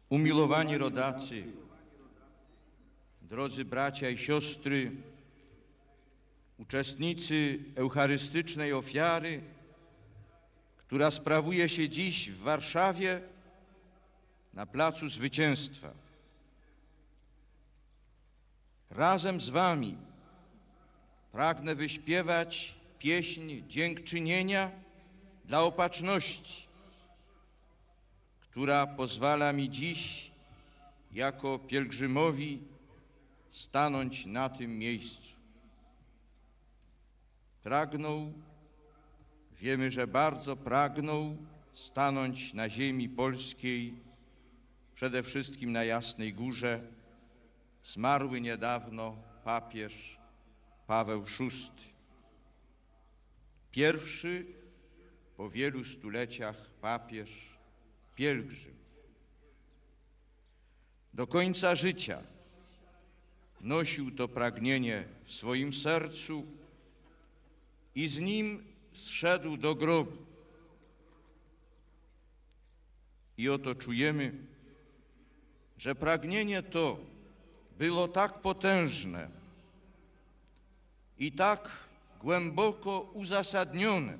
Umiłowani rodacy, drodzy bracia i siostry, uczestnicy eucharystycznej ofiary, która sprawuje się dziś w Warszawie na Placu Zwycięstwa. Razem z wami pragnę wyśpiewać pieśń dziękczynienia dla Opatrzności, która pozwala mi dziś jako pielgrzymowi stanąć na tym miejscu. Pragnął, wiemy, że bardzo pragnął stanąć na ziemi polskiej, przede wszystkim na Jasnej Górze, zmarły niedawno papież Paweł VI. Pierwszy po wielu stuleciach papież, pielgrzym. Do końca życia nosił to pragnienie w swoim sercu i z nim zszedł do grobu. I oto czujemy, że pragnienie to było tak potężne i tak głęboko uzasadnione,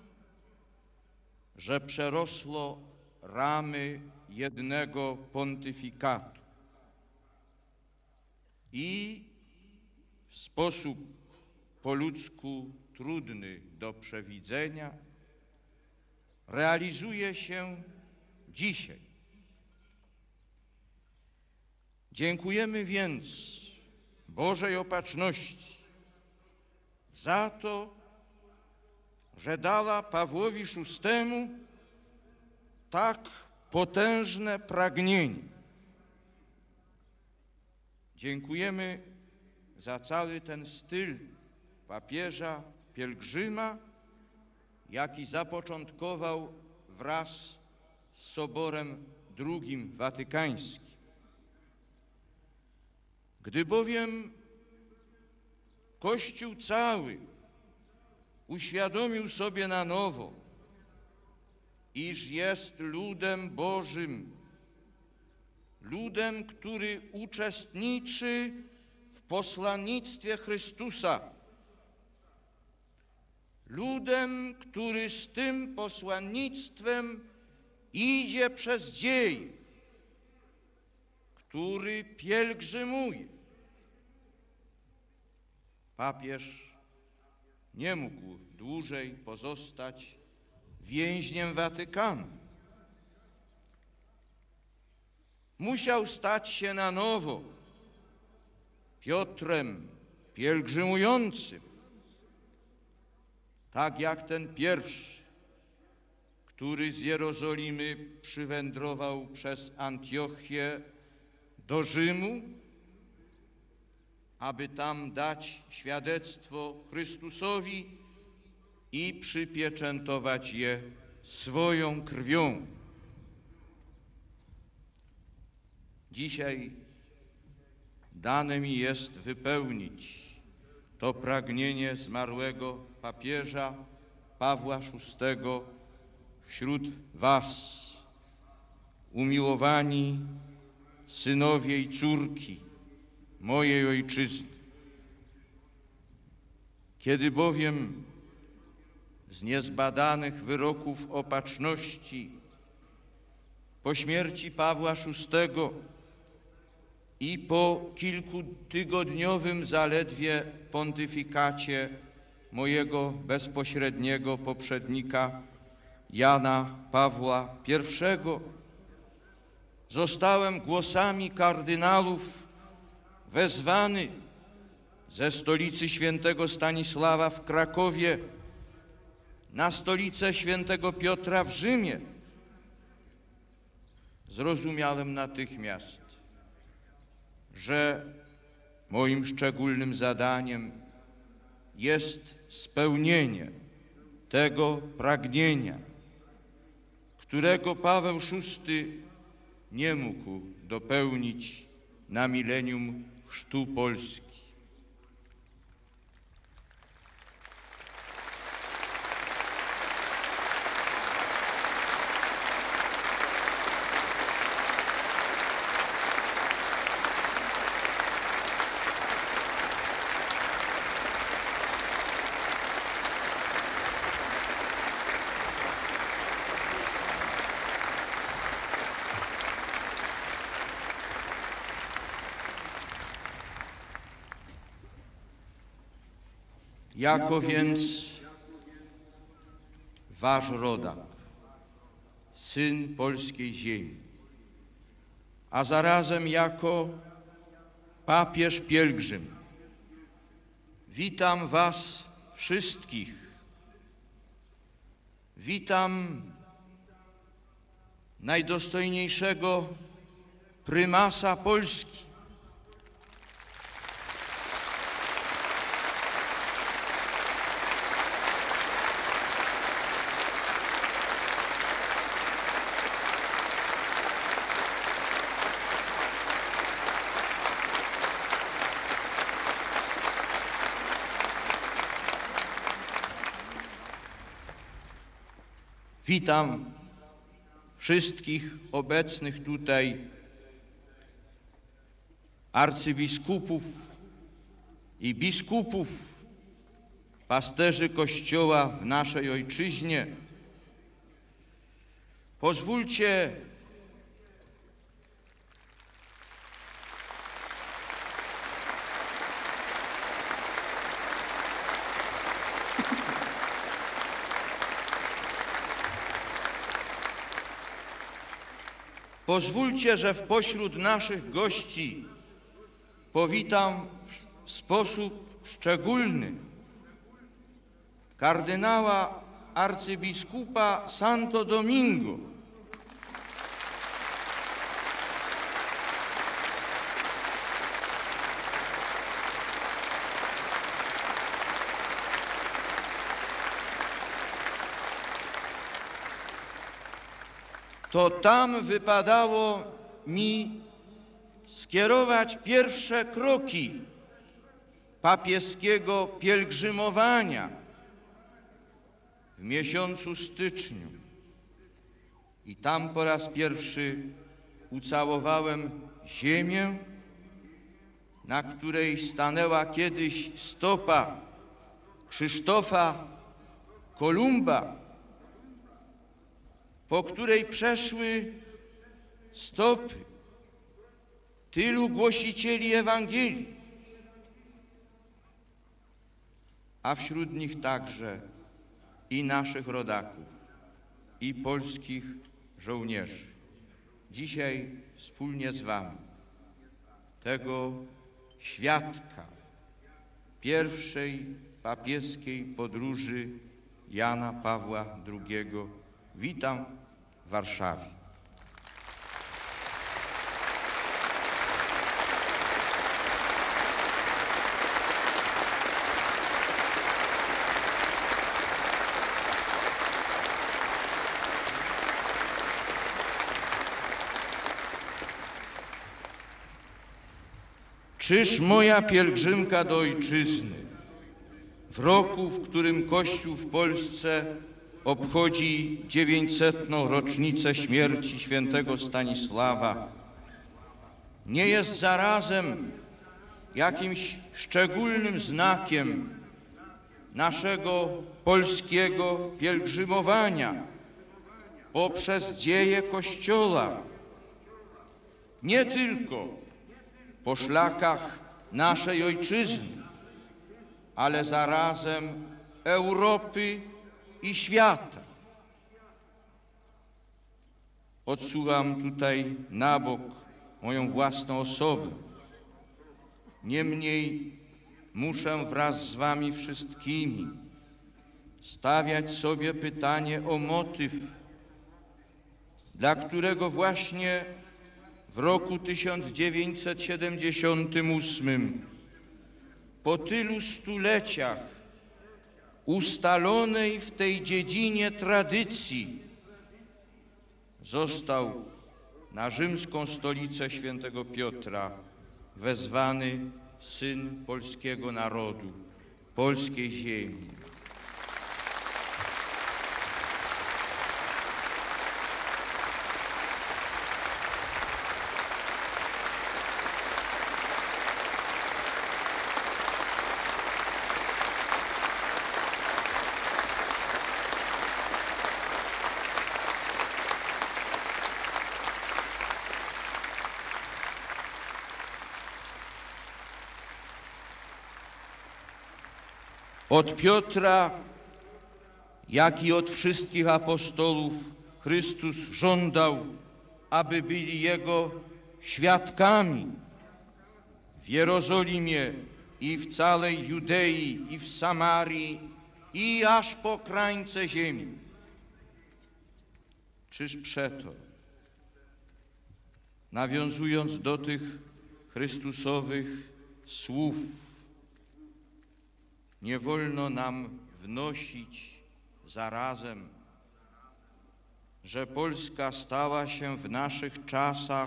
że przerosło ramy jednego pontyfikatu i w sposób po ludzku trudny do przewidzenia realizuje się dzisiaj. Dziękujemy więc Bożej Opatrzności za to, że dała Pawłowi VI tak potężne pragnienie. Dziękujemy za cały ten styl papieża, pielgrzyma, jaki zapoczątkował wraz z Soborem II Watykańskim. Gdy bowiem Kościół cały uświadomił sobie na nowo, iż jest ludem Bożym, ludem, który uczestniczy w posłannictwie Chrystusa, ludem, który z tym posłannictwem idzie przez dzieje, który pielgrzymuje. Papież nie mógł dłużej pozostać więźniem Watykanu. Musiał stać się na nowo Piotrem pielgrzymującym, tak jak ten pierwszy, który z Jerozolimy przywędrował przez Antiochię do Rzymu, aby tam dać świadectwo Chrystusowi i przypieczętować je swoją krwią. Dzisiaj dane mi jest wypełnić to pragnienie zmarłego papieża Pawła VI wśród was, umiłowani synowie i córki mojej ojczyzny. Kiedy bowiem z niezbadanych wyroków Opatrzności po śmierci Pawła VI i po kilkutygodniowym zaledwie pontyfikacie mojego bezpośredniego poprzednika Jana Pawła I zostałem głosami kardynałów wezwany ze stolicy świętego Stanisława w Krakowie na stolicę świętego Piotra w Rzymie. Zrozumiałem natychmiast, że moim szczególnym zadaniem jest spełnienie tego pragnienia, którego Paweł VI nie mógł dopełnić na milenium chrztu Polski. Jako więc wasz rodak, syn polskiej ziemi, a zarazem jako papież pielgrzym, witam was wszystkich. Witam najdostojniejszego prymasa Polski. Witam wszystkich obecnych tutaj arcybiskupów i biskupów, pasterzy Kościoła w naszej ojczyźnie. Pozwólcie, że w pośród naszych gości powitam w sposób szczególny kardynała arcybiskupa Santo Domingo, to tam wypadało mi skierować pierwsze kroki papieskiego pielgrzymowania w miesiącu styczniu. I tam po raz pierwszy ucałowałem ziemię, na której stanęła kiedyś stopa Krzysztofa Kolumba, po której przeszły stopy tylu głosicieli Ewangelii, a wśród nich także i naszych rodaków, i polskich żołnierzy. Dzisiaj wspólnie z wami tego świadka pierwszej papieskiej podróży Jana Pawła II witam w Warszawie. Czyż moja pielgrzymka do ojczyzny w roku, w którym Kościół w Polsce obchodzi 900. rocznicę śmierci świętego Stanisława, nie jest zarazem jakimś szczególnym znakiem naszego polskiego pielgrzymowania poprzez dzieje Kościoła, nie tylko po szlakach naszej ojczyzny, ale zarazem Europy i świata. Odsuwam tutaj na bok moją własną osobę. Niemniej muszę wraz z wami wszystkimi stawiać sobie pytanie o motyw, dla którego właśnie w roku 1978, po tylu stuleciach ustalonej w tej dziedzinie tradycji, został na rzymską stolicę świętego Piotra wezwany syn polskiego narodu, polskiej ziemi. Od Piotra, jak i od wszystkich apostołów Chrystus żądał, aby byli Jego świadkami w Jerozolimie i w całej Judei, i w Samarii, i aż po krańce ziemi. Czyż przeto, nawiązując do tych Chrystusowych słów, nie wolno nam wnosić zarazem, że Polska stała się w naszych czasach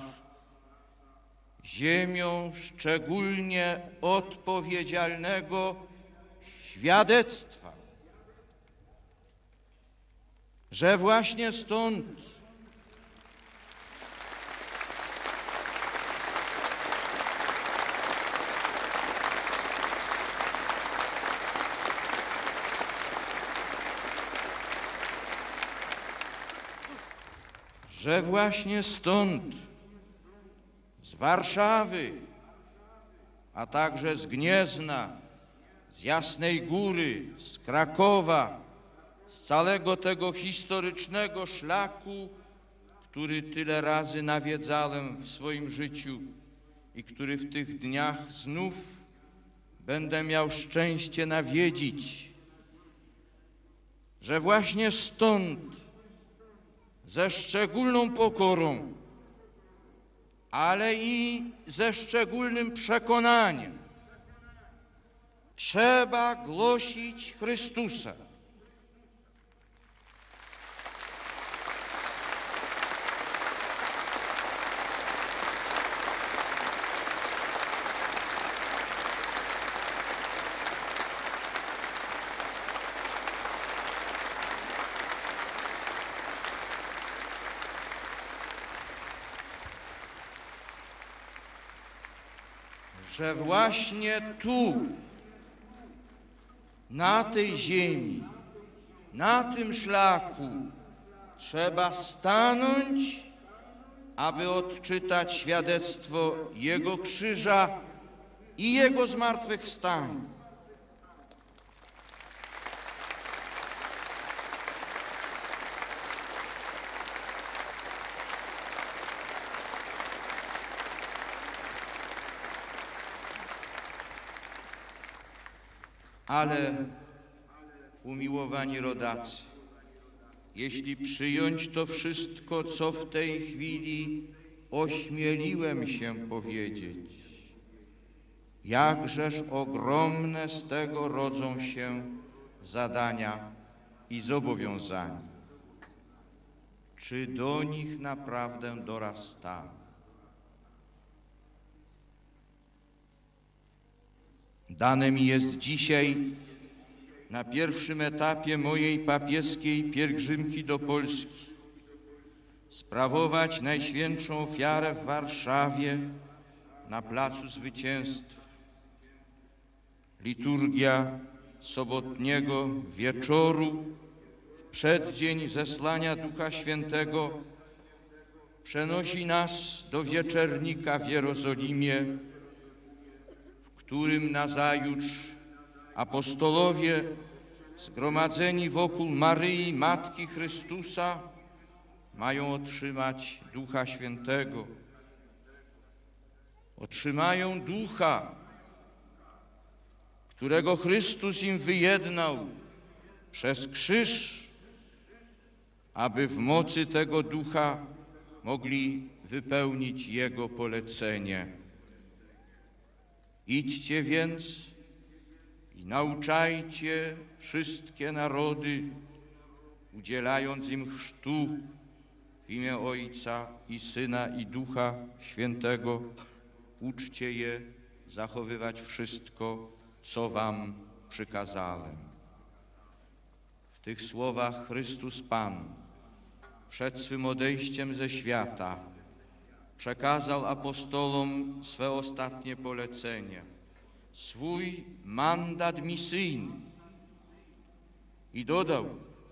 ziemią szczególnie odpowiedzialnego świadectwa, że właśnie stąd z Warszawy, a także z Gniezna, z Jasnej Góry, z Krakowa, z całego tego historycznego szlaku, który tyle razy nawiedzałem w swoim życiu i który w tych dniach znów będę miał szczęście nawiedzić, że właśnie stąd ze szczególną pokorą, ale i ze szczególnym przekonaniem trzeba głosić Chrystusa. Że właśnie tu, na tej ziemi, na tym szlaku trzeba stanąć, aby odczytać świadectwo Jego krzyża i Jego zmartwychwstania. Ale, umiłowani rodacy, jeśli przyjąć to wszystko, co w tej chwili ośmieliłem się powiedzieć, jakżeż ogromne z tego rodzą się zadania i zobowiązania. Czy do nich naprawdę dorastamy? Dane mi jest dzisiaj na pierwszym etapie mojej papieskiej pielgrzymki do Polski sprawować Najświętszą Ofiarę w Warszawie na Placu Zwycięstwa. Liturgia sobotniego wieczoru w przeddzień zesłania Ducha Świętego przenosi nas do wieczernika w Jerozolimie, w którym nazajutrz apostolowie zgromadzeni wokół Maryi, Matki Chrystusa, mają otrzymać Ducha Świętego. Otrzymają Ducha, którego Chrystus im wyjednał przez krzyż, aby w mocy tego Ducha mogli wypełnić Jego polecenie. Idźcie więc i nauczajcie wszystkie narody, udzielając im chrztu w imię Ojca i Syna i Ducha Świętego. Uczcie je zachowywać wszystko, co wam przykazałem. W tych słowach Chrystus Pan przed swym odejściem ze świata przekazał apostolom swe ostatnie polecenie, swój mandat misyjny i dodał: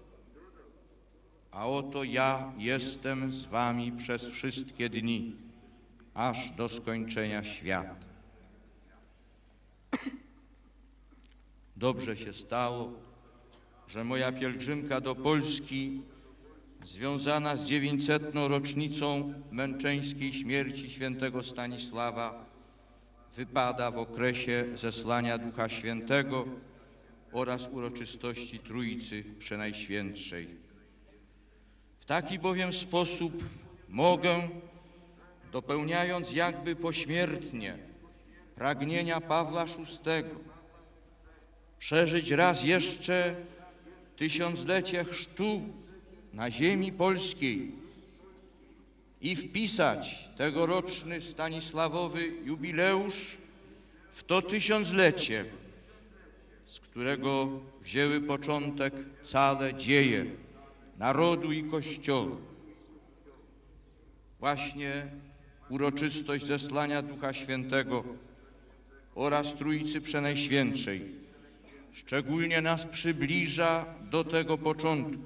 a oto ja jestem z wami przez wszystkie dni, aż do skończenia świata. Dobrze się stało, że moja pielgrzymka do Polski, związana z 900. rocznicą męczeńskiej śmierci świętego Stanisława, wypada w okresie zesłania Ducha Świętego oraz uroczystości Trójcy Przenajświętszej. W taki bowiem sposób mogę, dopełniając jakby pośmiertnie pragnienia Pawła VI, przeżyć raz jeszcze tysiąclecie chrztu na ziemi polskiej i wpisać tegoroczny Stanisławowy jubileusz w to tysiąclecie, z którego wzięły początek całe dzieje narodu i Kościoła. Właśnie uroczystość zesłania Ducha Świętego oraz Trójcy Przenajświętszej szczególnie nas przybliża do tego początku.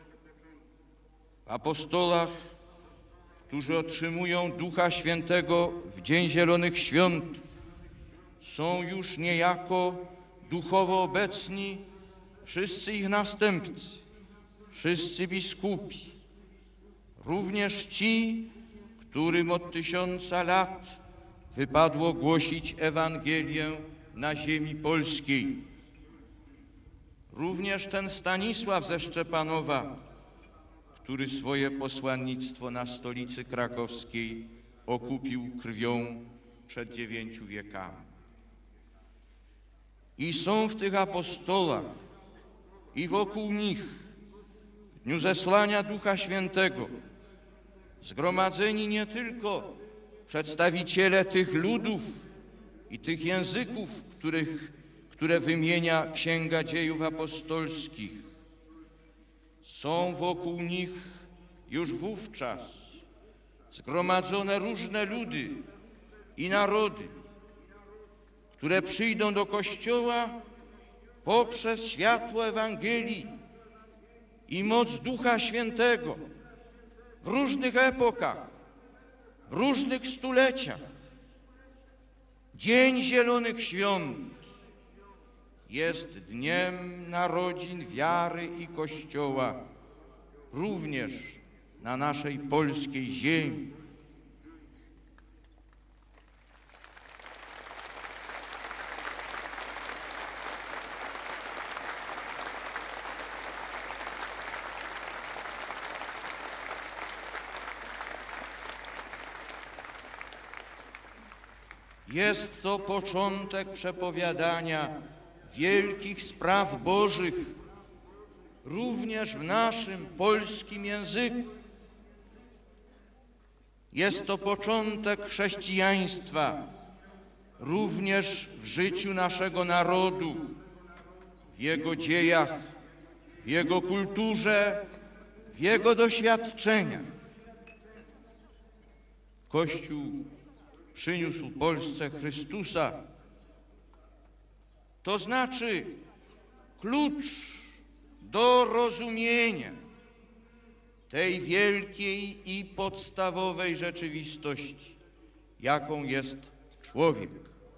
W apostolach, którzy otrzymują Ducha Świętego w Dzień Zielonych Świąt, są już niejako duchowo obecni wszyscy ich następcy, wszyscy biskupi, również ci, którym od 1000 lat wypadło głosić Ewangelię na ziemi polskiej. Również ten Stanisław ze Szczepanowa, który swoje posłannictwo na stolicy krakowskiej okupił krwią przed 9 wiekami. I są w tych apostołach i wokół nich w dniu zesłania Ducha Świętego zgromadzeni nie tylko przedstawiciele tych ludów i tych języków, które wymienia Księga Dziejów Apostolskich. Są wokół nich już wówczas zgromadzone różne ludy i narody, które przyjdą do Kościoła poprzez światło Ewangelii i moc Ducha Świętego w różnych epokach, w różnych stuleciach. Dzień Zielonych Świąt jest dniem narodzin wiary i Kościoła, również na naszej polskiej ziemi. Jest to początek przepowiadania wielkich spraw Bożych, również w naszym polskim języku. Jest to początek chrześcijaństwa, również w życiu naszego narodu, w jego dziejach, w jego kulturze, w jego doświadczeniach. Kościół przyniósł Polsce Chrystusa, to znaczy klucz do rozumienia tej wielkiej i podstawowej rzeczywistości, jaką jest człowiek.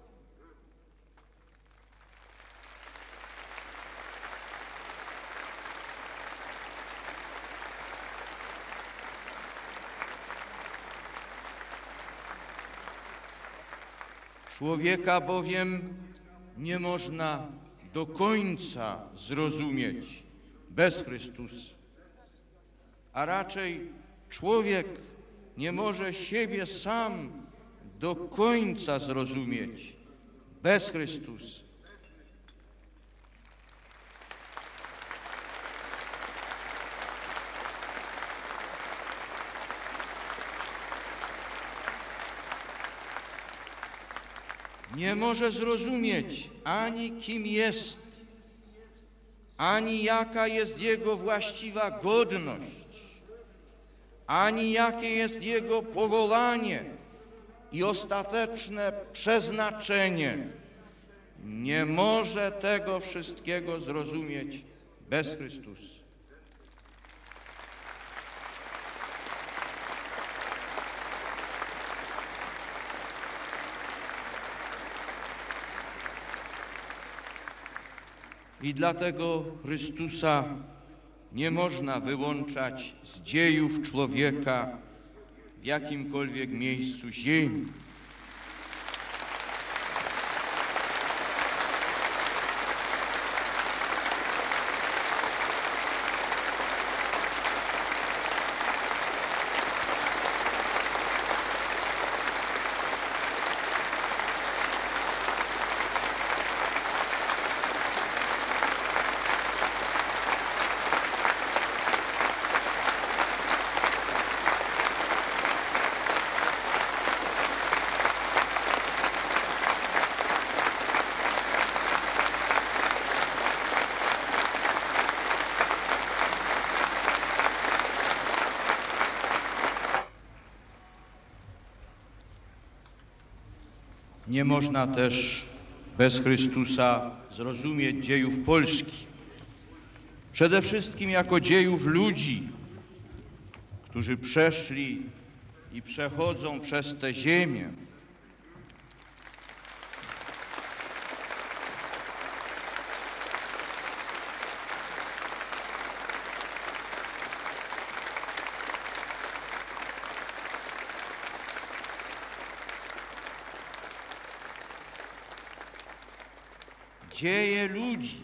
Człowieka bowiem nie można do końca zrozumieć bez Chrystusa, a raczej człowiek nie może siebie sam do końca zrozumieć bez Chrystusa. Nie może zrozumieć ani kim jest, ani jaka jest jego właściwa godność, ani jakie jest jego powołanie i ostateczne przeznaczenie. Nie może tego wszystkiego zrozumieć bez Chrystusa. I dlatego Chrystusa nie można wyłączać z dziejów człowieka w jakimkolwiek miejscu ziemi. Nie można też bez Chrystusa zrozumieć dziejów Polski. Przede wszystkim jako dziejów ludzi, którzy przeszli i przechodzą przez tę ziemię. Dzieje ludzi,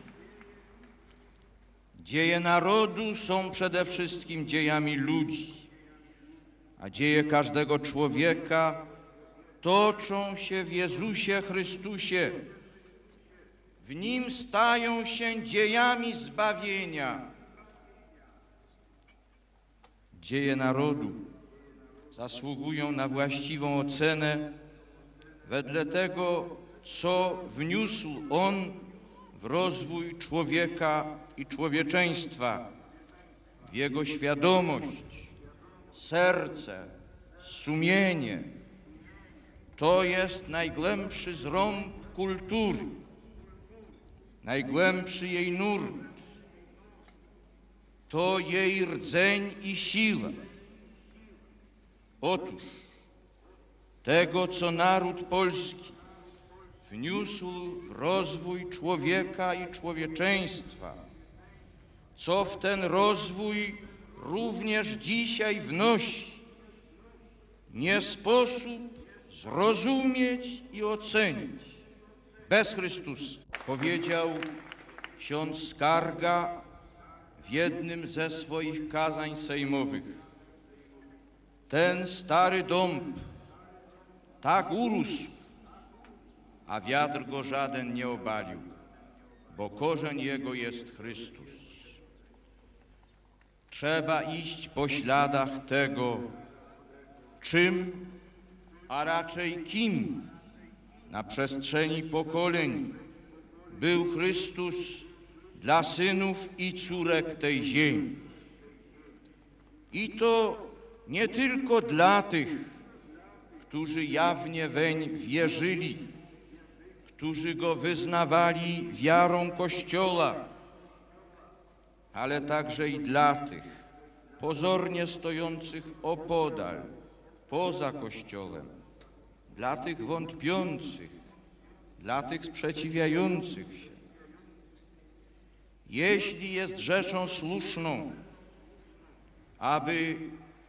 dzieje narodu są przede wszystkim dziejami ludzi, a dzieje każdego człowieka toczą się w Jezusie Chrystusie. W Nim stają się dziejami zbawienia. Dzieje narodu zasługują na właściwą ocenę wedle tego, co wniósł on w rozwój człowieka i człowieczeństwa, w jego świadomość, serce, sumienie. To jest najgłębszy zrąb kultury, najgłębszy jej nurt. To jej rdzeń i siła. Otóż tego, co naród polski wniósł w rozwój człowieka i człowieczeństwa, co w ten rozwój również dzisiaj wnosi, nie sposób zrozumieć i ocenić bez Chrystusa. Powiedział ksiądz Skarga w jednym ze swoich kazań sejmowych: ten stary dąb tak urósł, a wiatr go żaden nie obalił, bo korzeń jego jest Chrystus. Trzeba iść po śladach tego, czym, a raczej kim na przestrzeni pokoleń był Chrystus dla synów i córek tej ziemi. I to nie tylko dla tych, którzy jawnie weń wierzyli, którzy go wyznawali wiarą Kościoła, ale także i dla tych pozornie stojących opodal, poza Kościołem, dla tych wątpiących, dla tych sprzeciwiających się. Jeśli jest rzeczą słuszną, aby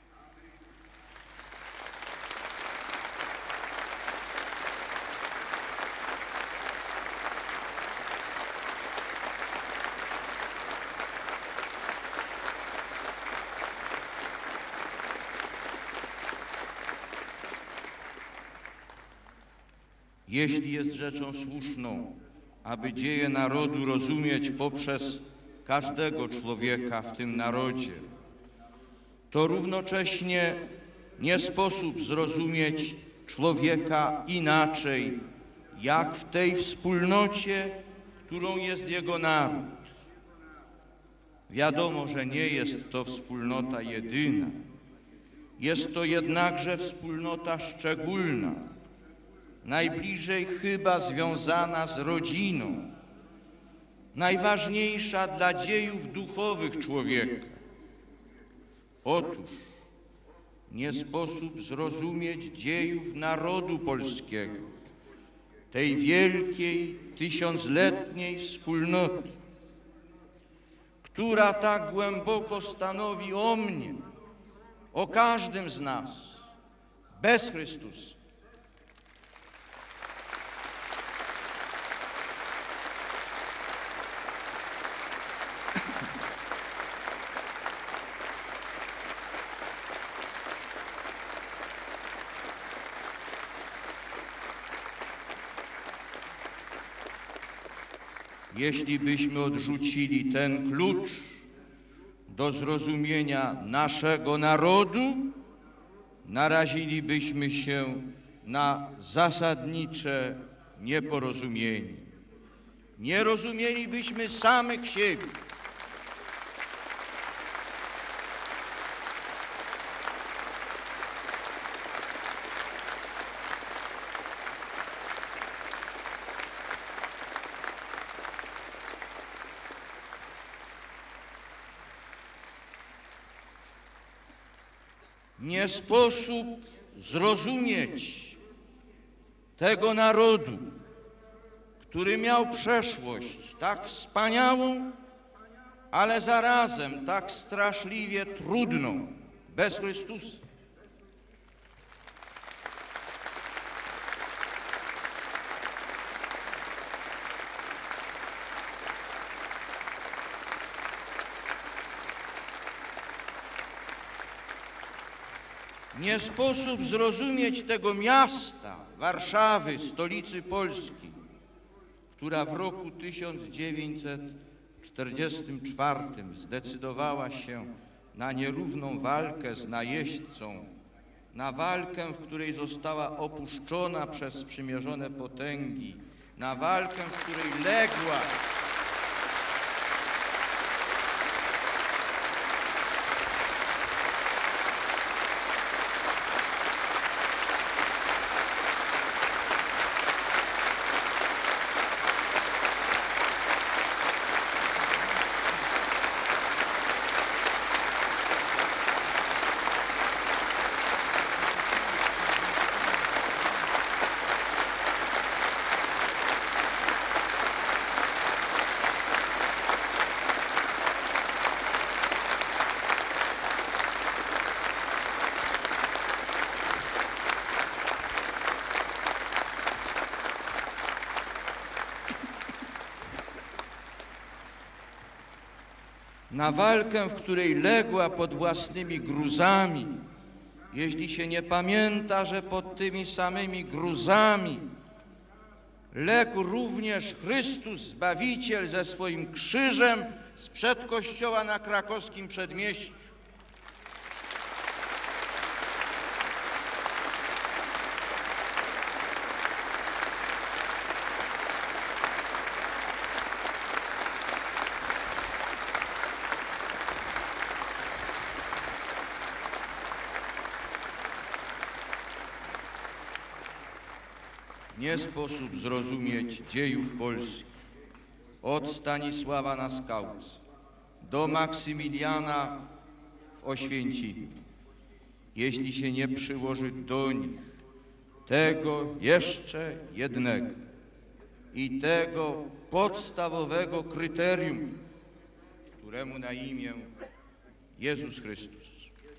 jest rzeczą słuszną, aby dzieje narodu rozumieć poprzez każdego człowieka w tym narodzie, to równocześnie nie sposób zrozumieć człowieka inaczej, jak w tej wspólnocie, którą jest jego naród. Wiadomo, że nie jest to wspólnota jedyna. Jest to jednakże wspólnota szczególna, najbliżej chyba związana z rodziną, najważniejsza dla dziejów duchowych człowieka. Otóż nie sposób zrozumieć dziejów narodu polskiego, tej wielkiej, tysiącletniej wspólnoty, która tak głęboko stanowi o mnie, o każdym z nas. Bez Chrystusa jeśli byśmy odrzucili ten klucz do zrozumienia naszego narodu, narazilibyśmy się na zasadnicze nieporozumienie. Nie rozumielibyśmy samych siebie. Nie sposób zrozumieć tego narodu, który miał przeszłość tak wspaniałą, ale zarazem tak straszliwie trudną, bez Chrystusa. Nie sposób zrozumieć tego miasta, Warszawy, stolicy Polski, która w roku 1944 zdecydowała się na nierówną walkę z najeźdźcą, na walkę, w której została opuszczona przez sprzymierzone potęgi, na walkę, w której legła. Na walkę, w której legła pod własnymi gruzami, jeśli się nie pamięta, że pod tymi samymi gruzami legł również Chrystus Zbawiciel ze swoim krzyżem sprzed kościoła na krakowskim przedmieściu. Nie sposób zrozumieć dziejów Polski od Stanisława na Skałce do Maksymiliana w Oświęcimiu, jeśli się nie przyłoży do nich tego jeszcze jednego i tego podstawowego kryterium, któremu na imię Jezus Chrystus.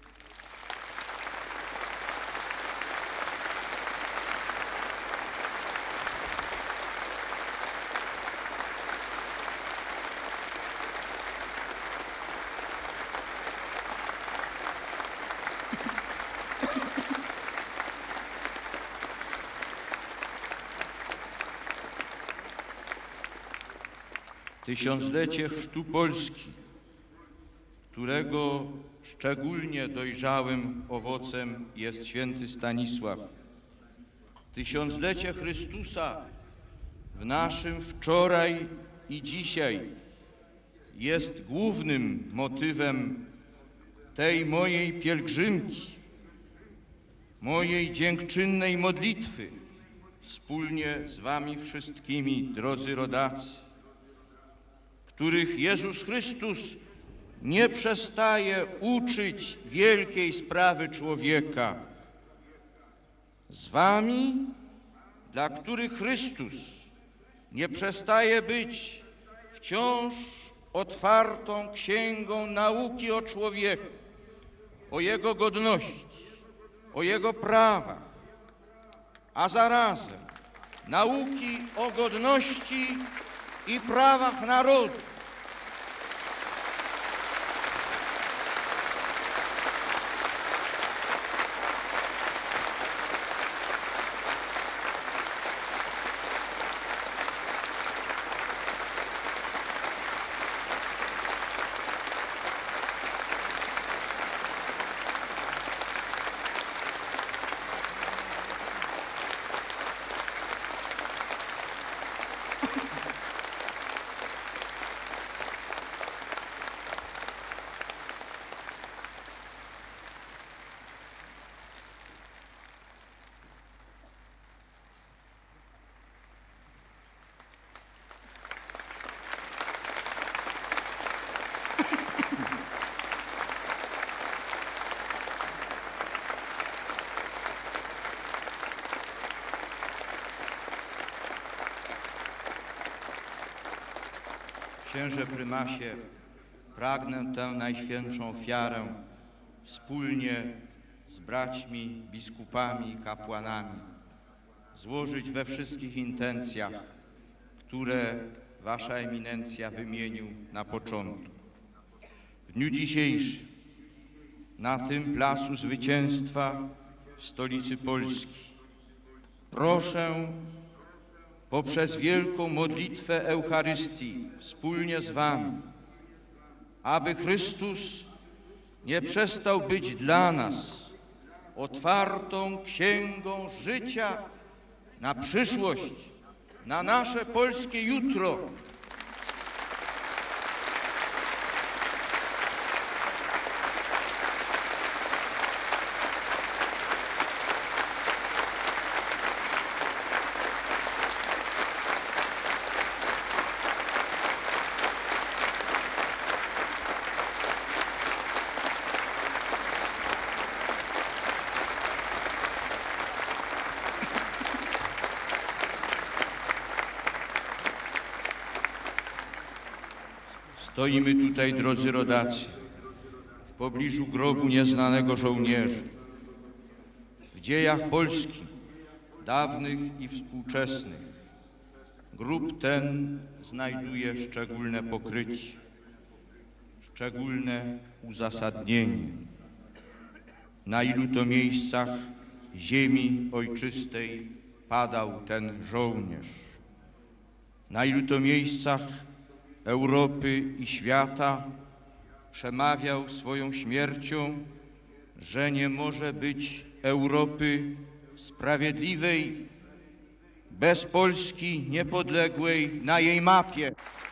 Tysiąclecie chrztu Polski, którego szczególnie dojrzałym owocem jest święty Stanisław. Tysiąclecie Chrystusa w naszym wczoraj i dzisiaj jest głównym motywem tej mojej pielgrzymki, mojej dziękczynnej modlitwy wspólnie z wami wszystkimi, drodzy rodacy, których Jezus Chrystus nie przestaje uczyć wielkiej sprawy człowieka. Z wami, dla których Chrystus nie przestaje być wciąż otwartą księgą nauki o człowieku, o jego godności, o jego prawach, a zarazem nauki o godności i prawach narodu. Księże prymasie, pragnę tę najświętszą ofiarę wspólnie z braćmi, biskupami i kapłanami złożyć we wszystkich intencjach, które Wasza Eminencja wymienił na początku. W dniu dzisiejszym na tym Placu Zwycięstwa w stolicy Polski proszę poprzez wielką modlitwę Eucharystii wspólnie z Wami, aby Chrystus nie przestał być dla nas otwartą księgą życia na przyszłość, na nasze polskie jutro. Stoimy tutaj, drodzy rodacy, w pobliżu grobu nieznanego żołnierza. W dziejach Polski, dawnych i współczesnych, grób ten znajduje szczególne pokrycie, szczególne uzasadnienie. Na ilu to miejscach ziemi ojczystej padał ten żołnierz? Na ilu to miejscach Europy i świata przemawiał swoją śmiercią, że nie może być Europy sprawiedliwej bez Polski niepodległej na jej mapie.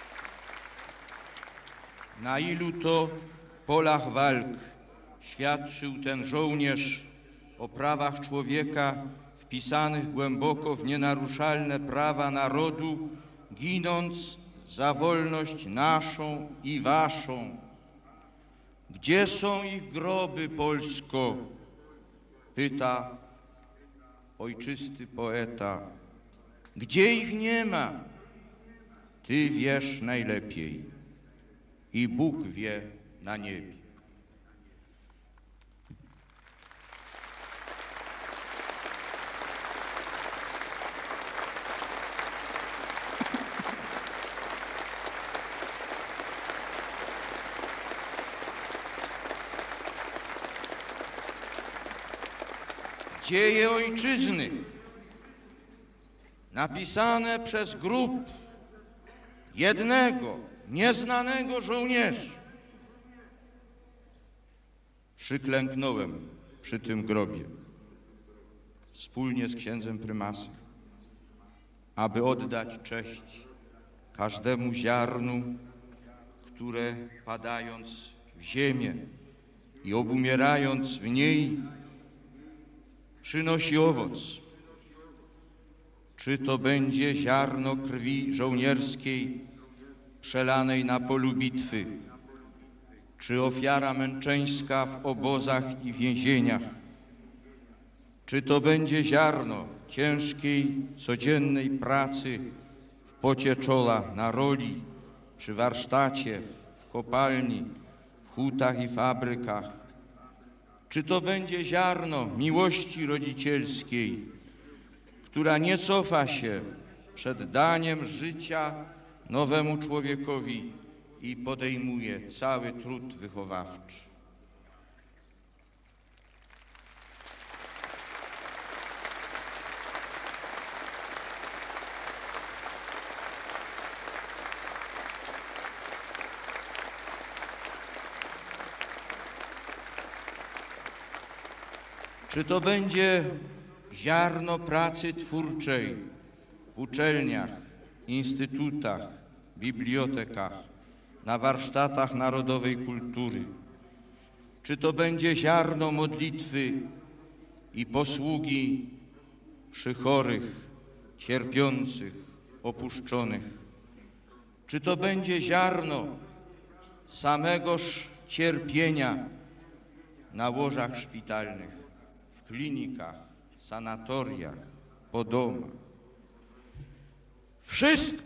Na ilu to polach walk świadczył ten żołnierz o prawach człowieka wpisanych głęboko w nienaruszalne prawa narodu, ginąc za wolność naszą i waszą. Gdzie są ich groby, Polsko? Pyta ojczysty poeta. Gdzie ich nie ma? Ty wiesz najlepiej i Bóg wie na niebie. Dzieje ojczyzny, napisane przez grób jednego nieznanego żołnierza. Przyklęknąłem przy tym grobie wspólnie z księdzem prymasem, aby oddać cześć każdemu ziarnu, które padając w ziemię i obumierając w niej przynosi owoc. Czy to będzie ziarno krwi żołnierskiej przelanej na polu bitwy, czy ofiara męczeńska w obozach i więzieniach, czy to będzie ziarno ciężkiej, codziennej pracy w pocie czoła na roli przy warsztacie, w kopalni, w hutach i fabrykach. Czy to będzie ziarno miłości rodzicielskiej, która nie cofa się przed daniem życia nowemu człowiekowi i podejmuje cały trud wychowawczy. Czy to będzie ziarno pracy twórczej w uczelniach, instytutach, bibliotekach, na warsztatach narodowej kultury? Czy to będzie ziarno modlitwy i posługi przy chorych, cierpiących, opuszczonych? Czy to będzie ziarno samegoż cierpienia na łożach szpitalnych, w klinikach, sanatoriach, po domach? Wszystko,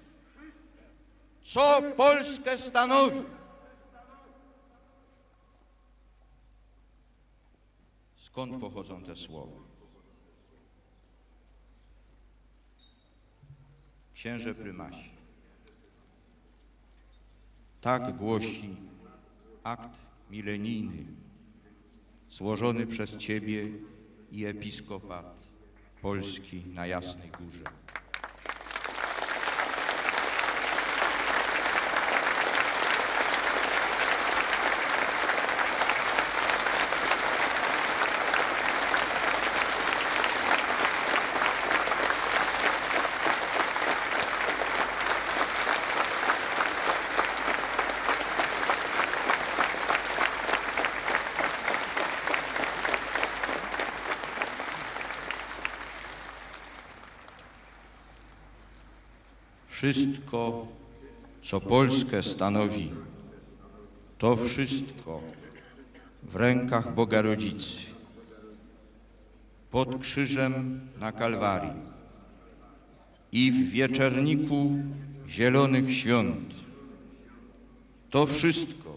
co Polskę stanowi, skąd pochodzą te słowa? Księże prymasie, tak głosi akt milenijny złożony przez Ciebie i Episkopat Polski na Jasnej Górze. Wszystko, co Polskę stanowi, to wszystko w rękach Boga Rodzicy, pod krzyżem na Kalwarii i w wieczerniku Zielonych Świąt. To wszystko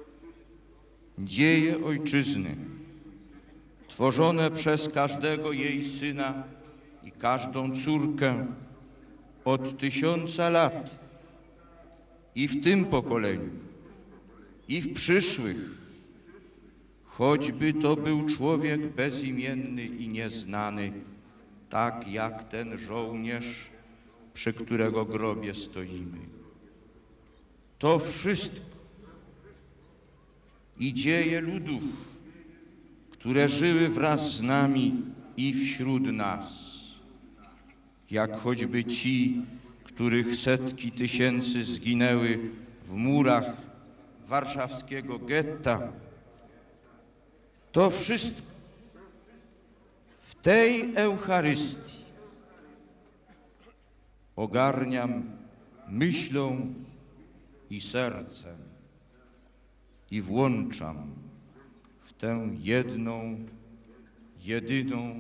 dzieje Ojczyzny, tworzone przez każdego jej syna i każdą córkę od 1000 lat i w tym pokoleniu, i w przyszłych, choćby to był człowiek bezimienny i nieznany, tak jak ten żołnierz, przy którego grobie stoimy. To wszystko i dzieje ludów, które żyły wraz z nami i wśród nas, jak choćby ci, których setki tysięcy zginęły w murach warszawskiego getta. To wszystko w tej Eucharystii ogarniam myślą i sercem i włączam w tę jedną, jedyną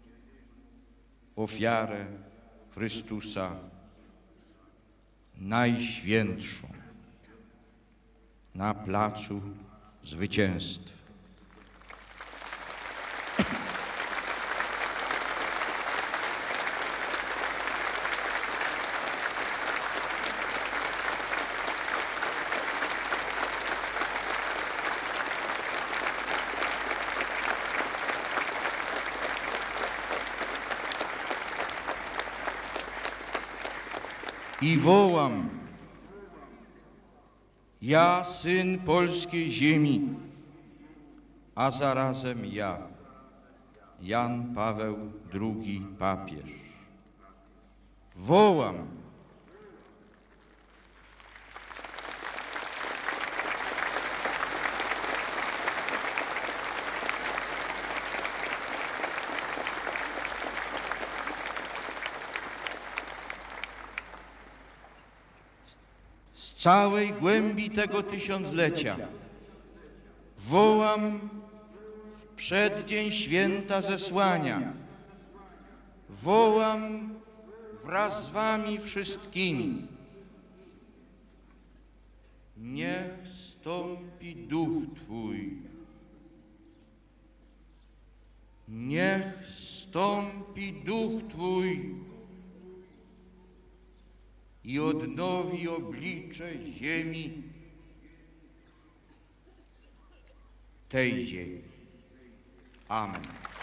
ofiarę Chrystusa, najświętszą, na placu zwycięstwa. I wołam: ja, syn polskiej ziemi, a zarazem ja, Jan Paweł II papież. Wołam: z całej głębi tego tysiąclecia wołam w przeddzień święta zesłania, wołam wraz z wami wszystkimi: niech wstąpi duch Twój. Niech wstąpi duch Twój i odnowi oblicze ziemi, tej ziemi. Amen.